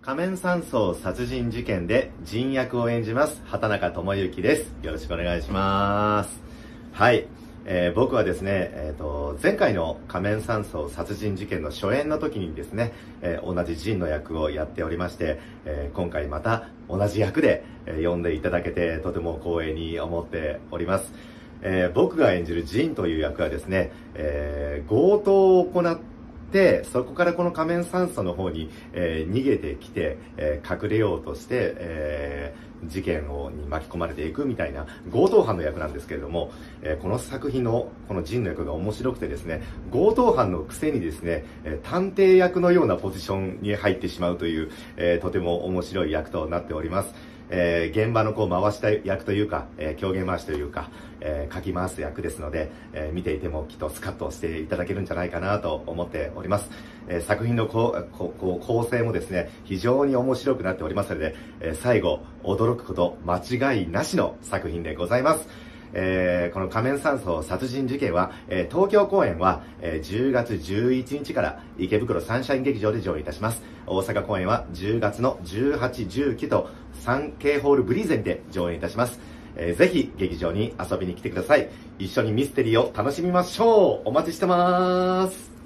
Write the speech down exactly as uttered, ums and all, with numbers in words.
仮面山荘殺人事件で仁役を演じます畑中智之です。よろしくお願いします。はい、えー、僕はですね、えーと、前回の仮面山荘殺人事件の初演の時にですね、えー、同じ仁の役をやっておりまして、えー、今回また同じ役で、えー、呼んでいただけてとても光栄に思っております。えー、僕が演じる仁という役はですね、えー、強盗を行ってで、そこからこの仮面山荘の方に、えー、逃げてきて、えー、隠れようとして、えー、事件をに巻き込まれていくみたいな強盗犯の役なんですけれども、えー、この作品のこの仁の役が面白くてですね、強盗犯のくせにですね、えー、探偵役のようなポジションに入ってしまうという、えー、とても面白い役となっております。えー、現場のこう回した役というか、えー、狂言回しというか、えー、書き回す役ですので、えー、見ていてもきっとスカッとしていただけるんじゃないかなと思っております。えー、作品のこうここ構成もですね、非常に面白くなっておりますので、えー、最後驚くこと間違いなしの作品でございます。えー、この仮面山荘殺人事件は、えー、東京公演は、えー、じゅうがつじゅういちにちから池袋サンシャイン劇場で上演いたします。大阪公演はじゅうがつのじゅうはち、じゅうくと サンケー ホールブリーゼンで上演いたします。えー、ぜひ劇場に遊びに来てください。一緒にミステリーを楽しみましょう。お待ちしてます。